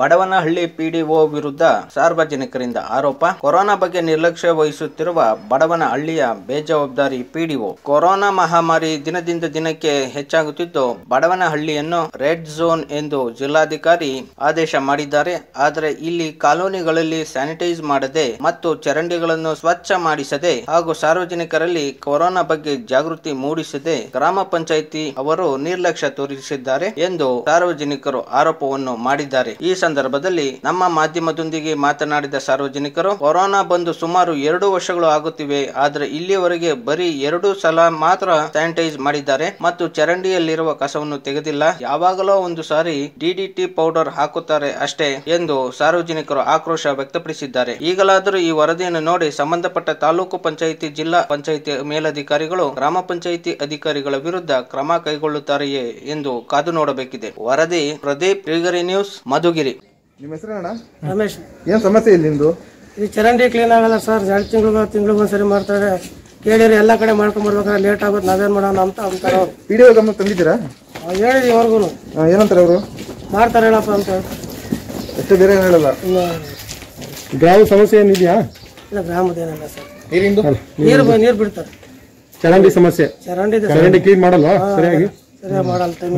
Badavanahalli PDO ವಿರುದ್ಧ ಸಾರ್ವಜನಿಕರಿಂದ ಆರೋಪ. ಕೊರೋನಾ ಬಗ್ಗೆ ನಿರ್ಲಕ್ಷ್ಯ ವಹಿಸುತ್ತಿರುವ ಬಡವನಹಳ್ಳಿಯ ಬೇಜವಾಬ್ದಾರಿ ಪಿಡಿಒ. ಕೊರೋನಾ ಮಹಾಮಾರಿ ದಿನದಿಂದ ದಿನಕ್ಕೆ ಹೆಚ್ಚಾಗುತ್ತಿದ್ದು ಬಡವನಹಳ್ಳಿಯನ್ನು ರೆಡ್ ಝೋನ್ ಎಂದು ಜಿಲ್ಲಾಧಿಕಾರಿ ಆದೇಶ ಮಾಡಿದ್ದಾರೆ. ಆದರೆ ಇಲ್ಲಿ ಕಾಲೋನಿಗಳಲ್ಲಿ ಸ್ಯಾನಿಟೈಸ್ ಮಾಡದೆ ಮತ್ತು ಚರಂಡಿಗಳನ್ನು ಸ್ವಚ್ಛ ಮಾಡಿಸದೆ ಹಾಗೂ ಸಾರ್ವಜನಿಕರಲ್ಲಿ ಕೊರೋನಾ ಬಗ್ಗೆ ಜಾಗೃತಿ ಮೂಡಿಸದೆ ಗ್ರಾಮ ಪಂಚಾಯಿತಿ ಅವರು ನಿರ್ಲಕ್ಷ್ಯ ತೋರಿಸಿದ್ದಾರೆ ಎಂದು ಸಾರ್ವಜನಿಕರು ಆರೋಪವನ್ನು ಮಾಡಿದ್ದಾರೆ. ಈ ಸಂದರ್ಭದಲ್ಲಿ ನಮ್ಮ ಮಾಧ್ಯಮದೊಂದಿಗೆ ಮಾತನಾಡಿದ ಸಾರ್ವಜನಿಕರು, ಕೊರೋನಾ ಬಂದು ಸುಮಾರು 2 ವರ್ಷಗಳು ಆಗುತ್ತಿವೆ, ಆದರೆ ಇಲ್ಲಿಯವರೆಗೆ ಬರೀ 2 ಸಲ ಮಾತ್ರ ಸ್ಯಾನಿಟೈಸ್ ಮಾಡಿದ್ದಾರೆ ಮತ್ತು ಚರಂಡಿಯಲ್ಲಿರುವ ಕಸವನ್ನು ತೆಗೆದಿಲ್ಲ. ಯಾವಾಗಲೋ ಒಂದು ಸಾರಿ ಡಿಡಿಟಿ ಪೌಡರ್ ಹಾಕುತ್ತಾರೆ ಅಷ್ಟೇ ಎಂದು ಸಾರ್ವಜನಿಕರು ಆಕ್ರೋಶ ವ್ಯಕ್ತಪಡಿಸಿದ್ದಾರೆ. ಈಗಲಾದರೂ ಈ ವರದಿಯನ್ನು ನೋಡಿ ಸಂಬಂಧಪಟ್ಟ ತಾಲೂಕು ಪಂಚಾಯಿತಿ, ಜಿಲ್ಲಾ ಪಂಚಾಯಿತಿ ಮೇಲಧಿಕಾರಿಗಳು ಗ್ರಾಮ ಪಂಚಾಯಿತಿ ಅಧಿಕಾರಿಗಳ ವಿರುದ್ಧ ಕ್ರಮ ಕೈಗೊಳ್ಳುತ್ತಾರೆಯೇ ಎಂದು ಕಾದು ನೋಡಬೇಕಿದೆ. ವರದಿ ಪ್ರದೀಪ್, ಶ್ರೀಗರಿ ನ್ಯೂಸ್, ಮಧುಗಿರಿ. ನಿಮ್ಮ ಹೆಸರೇನಣ್ಣ? ರಮೇಶ್. ಏನ್ ಸಮಸ್ಯೆ ಇಲ್ಲಿ ನಿಮ್ದು? ಈ ಚರಂಡಿ ಕ್ಲೀನ್ ಆಗಲ್ಲ ಸರ್. 2 ತಿಂಗಳಿಗೆ ಒಂದ್ಸರಿ ಮಾಡ್ತಾರೆ. ಕೇಳಿರಿ ಎಲ್ಲ ಕಡೆ ಮಾಡ್ಕೊಂಡ್ ಬರ್ಬೇಕಾದ್ರೆ ಲೇಟ್ ಆಗುತ್ತೆ, ನಾವೇನ್ ಮಾಡೋಣ ಅಂತ ಅಂತಾರ. ಪಿಡಿಒ ಗಮನ ತಂದಿದ್ದೀರಾ? ಹೇಳಿದ್ವಿ ಅವ್ರಿಗೂ. ಏನಂತಾರೆ ಅವರು? ಮಾಡ್ತಾರೆ ಹೇಳಪ್ಪ ಅಂತ. ಎಷ್ಟು ಬೇರೆ ಹೇಳಲ್ಲ. ಗ್ರಾಮ ಸಮಸ್ಯೆ ಏನಿದೆಯಾ? ಇಲ್ಲ, ಗ್ರಾಮದೇನಲ್ಲ ಸರ್. ನೀರು ಬಿಡ್ತಾರೆ. ಚರಂಡಿ ಸಮಸ್ಯೆ. ಚರಂಡಿ ಕ್ಲೀನ್ ಮಾಡಲ್ಲ ಸರಿಯಾಗಿ. ಸರಿಯಾಗಿ ಮಾಡಲ್ಲ ಟೈಮ್.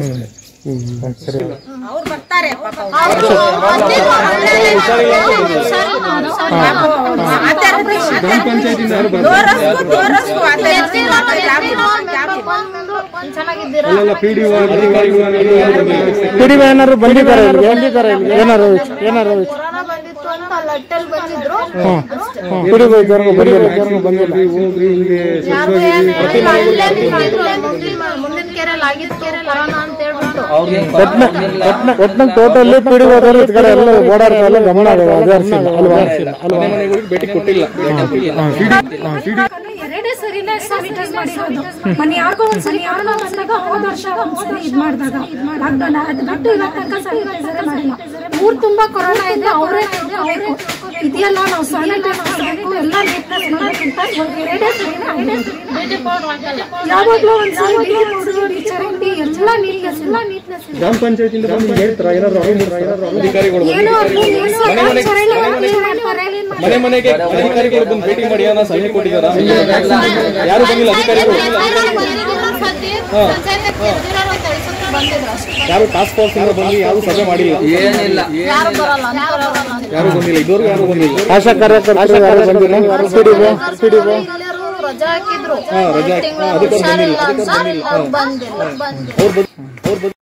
ಅವ್ರು ಬರ್ತಾರೆ ಗ್ರಾಮ ಪಂಚಾಯತಿಯಿಂದ ಏನಾದ್ರು ಬಂದಿದ್ದಾರೆ? ಟೋಟಲಿ ಓಡಾಡ್ತಾರೆ, ಗಮನ ಭೇಟಿ ಕೊಟ್ಟಿಲ್ಲ. 2 ಸರಿನೇ ಸ್ಯಾನಿಟೈಸ್ ಮಾಡಿರೋದು. ಮನೆ ಯಾರಿಗೋ ಒಂದ್ಸರಿ ಯಾರನ್ನ ಬಂದಾಗ ಹೋದ ವರ್ಷ ಒಂದ್ಸರಿ ಇದ್ ಮಾಡಿದಾಗ ಲಾಕ್ಡೌನ್ ಅದು ಬಿಟ್ಟು ಇವತ್ತು ತನಕ ಸ್ಯಾನಿಟೈಸರ್ ಮಾಡಿಲ್ಲ. ಊರ್ ತುಂಬಾ ಕೊರೋನಾ ಇದೆ, ಅವರೇ ಇದೆಯಲ್ಲ ನಾವು ಸ್ಯಾನಿಟೈಸ್ ಮಾಡಬೇಕು, ಎಲ್ಲ ನೀಟ್ನೆಸ್ ಮಾಡೋಕ್ಕಿಂತ 2 ಸರಿನೇ ಯಾವಾಗ್ಲೂ ಒಂದ್ಸರಿ ಚರಂಡಿ ಎಲ್ಲ ನೀಟ್ನೆಸ್. ಗ್ರಾಮ ಪಂಚಾಯತಿಯಿಂದ ಬಂದು ಹೇಳ್ತಾರ ಏನಾದ್ರು ಅಧಿಕಾರಿಗಳು ಮನೆ ಮನೆಗೆ ಅಧಿಕಾರಿಗಳು ಬಂದು ಭೇಟಿ ಮಾಡಿ ಸಲಹೆ ಕೊಟ್ಟಿದ್ದಾರಾ? ಯಾರು ಬಂದಿಲ್ಲ ಅಧಿಕಾರಿಗಳು? ಯಾರು ಟಾಸ್ಕ್ ಫೋರ್ಸ್ ಇಂದ ಬಂದು ಯಾರು ಸಭೆ ಮಾಡಿಲ್ಲ? ಏನಿಲ್ಲ, ಯಾರು ಬಂದಿಲ್ಲ. ಇದುವರೆಗೂ ಯಾರು ಬಂದಿಲ್ಲ. ಆಶಾ ಕಾರ್ಯಕರ್ತರು ಯಾರು ಬಂದಿಲ್ಲ? ರಜಾ ಹಾಕಿದ್ರು, ಅದಕ್ಕೆ ಬಂದಿಲ್ಲ.